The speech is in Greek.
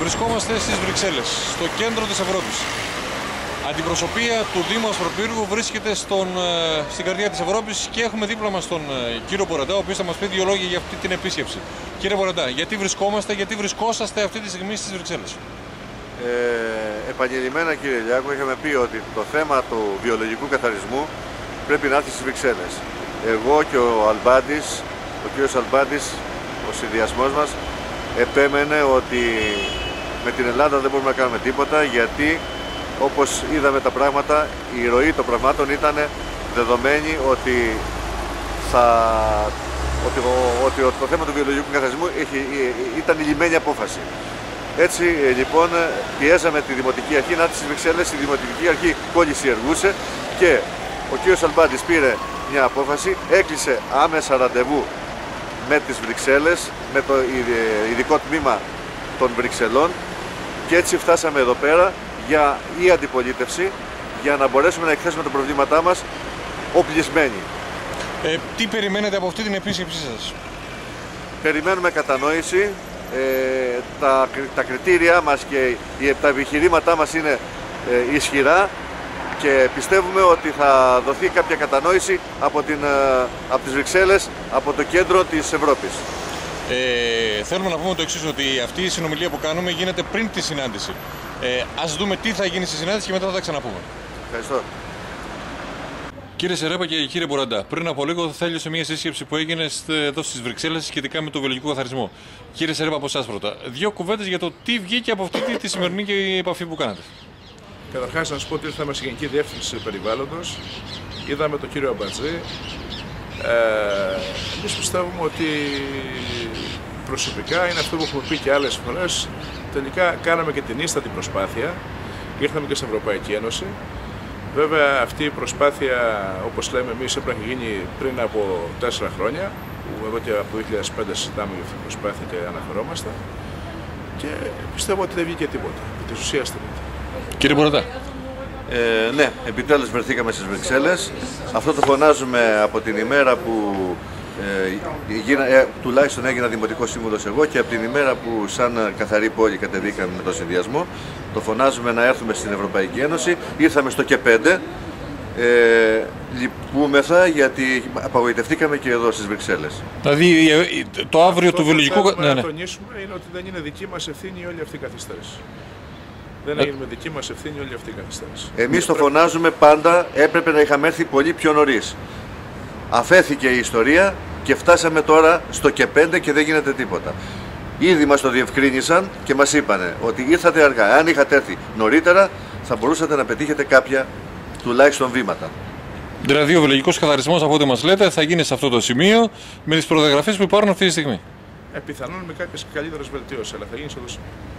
Βρισκόμαστε στις Βρυξέλλες, στο κέντρο της Ευρώπης. Αντιπροσωπεία του Δήμου Ασπροπύργου βρίσκεται στην καρδιά της Ευρώπης και έχουμε δίπλα μας τον κύριο Μποραντά, ο οποίος θα μας πει δύο λόγια για αυτή την επίσκεψη. Κύριε Μποραντά, γιατί βρισκόσαστε αυτή τη στιγμή στις Βρυξέλλες? Επανειλημμένα, κύριε Λιάκο, είχαμε πει ότι το θέμα του βιολογικού καθαρισμού πρέπει να έρθει στις Βρυξέλλες. Εγώ και ο κύριος Αλμπάντης, ο συνδυασμός μας, επέμενε ότι με την Ελλάδα δεν μπορούμε να κάνουμε τίποτα, γιατί όπως είδαμε τα πράγματα, η ροή των πραγμάτων ήταν δεδομένη ότι το θέμα του βιολογικού καθαρισμού ήταν η λυμμένη απόφαση. Έτσι λοιπόν πιέζαμε τη Δημοτική Αρχή να έρθει στις Βρυξέλλες. Η Δημοτική Αρχή κολλησιεργούσε και ο κύριος Αλμπάντης πήρε μια απόφαση, έκλεισε άμεσα ραντεβού με τις Βρυξέλλες, με το ειδικό τμήμα των Βρυξελών, και έτσι φτάσαμε εδώ πέρα για η αντιπολίτευση, για να μπορέσουμε να εκθέσουμε τα προβλήματά μας οπλισμένοι. Τι περιμένετε από αυτή την επίσκεψή σας? Περιμένουμε κατανόηση. Τα κριτήριά μας και τα επιχειρήματά μας είναι ισχυρά και πιστεύουμε ότι θα δοθεί κάποια κατανόηση από τις Βρυξέλλες, από το κέντρο της Ευρώπης. Θέλουμε να πούμε το εξής, ότι αυτή η συνομιλία που κάνουμε γίνεται πριν τη συνάντηση. Ας δούμε τι θα γίνει στη συνάντηση και μετά θα τα ξαναπούμε. Ευχαριστώ. Κύριε Σερέπα και κύριε Μποραντά, πριν από λίγο θέλειωσε μια σύσκεψη που έγινε εδώ στις Βρυξέλλες σχετικά με το βιολογικό καθαρισμό. Κύριε Σερέπα, από εσάς πρώτα, δύο κουβέντες για το τι βγήκε από αυτή τη σημερινή επαφή που κάνατε. Καταρχάς, να σας πω ότι ήρθαμε στη Γενική Διεύθυνση Περιβάλλοντος, είδαμε τον κύριο Αμπατζή. Εμείς πιστεύουμε ότι προσωπικά είναι αυτό που έχουμε πει και άλλες φορές. Τελικά κάναμε και την ίστατη προσπάθεια, ήρθαμε και στην Ευρωπαϊκή Ένωση. Βέβαια αυτή η προσπάθεια, όπως λέμε εμείς, έπρεπε να γίνει πριν από 4 χρόνια, που εδώ και από το 2005 συζητάμε για αυτή την προσπάθεια και αναφερόμαστε, και πιστεύω ότι δεν βγήκε τίποτα, επί της ουσίας τίποτα. Κύριε Μποραντά. Ναι, επιτέλους βρεθήκαμε στις Βρυξέλλες. Αυτό το φωνάζουμε από την ημέρα που τουλάχιστον έγινα Δημοτικός Σύμβουλος εγώ, και από την ημέρα που σαν καθαρή πόλη κατεβήκαμε με τον συνδυασμό. Το φωνάζουμε να έρθουμε στην Ευρωπαϊκή Ένωση. Ήρθαμε στο ΚΕ5. Λυπούμεθα γιατί απογοητευτήκαμε και εδώ στις Βρυξέλλες. Δηλαδή το αύριο του βιολογικού... Αυτό που θέλουμε να τονίσουμε είναι ότι δεν είναι δική μας ευθύνη όλη αυτή η καθυστέρηση. Δεν έγινε με δική μας ευθύνη όλη αυτή η καθυστέρηση. Εμείς το φωνάζουμε πάντα, έπρεπε να είχαμε έρθει πολύ πιο νωρίς. Αφέθηκε η ιστορία και φτάσαμε τώρα στο ΚΕ5 και δεν γίνεται τίποτα. Ήδη μας το διευκρίνησαν και μας είπανε ότι ήρθατε αργά. Αν είχατε έρθει νωρίτερα, θα μπορούσατε να πετύχετε κάποια τουλάχιστον βήματα. Δηλαδή ο βιολογικός καθαρισμός, από ό,τι μας λέτε, θα γίνει σε αυτό το σημείο με τις προδιαγραφές που υπάρχουν αυτή τη στιγμή. Πιθανόν με κάποιες καλύτερες βελτιώσεις, αλλά θα γίνει σε αυτό το σημείο.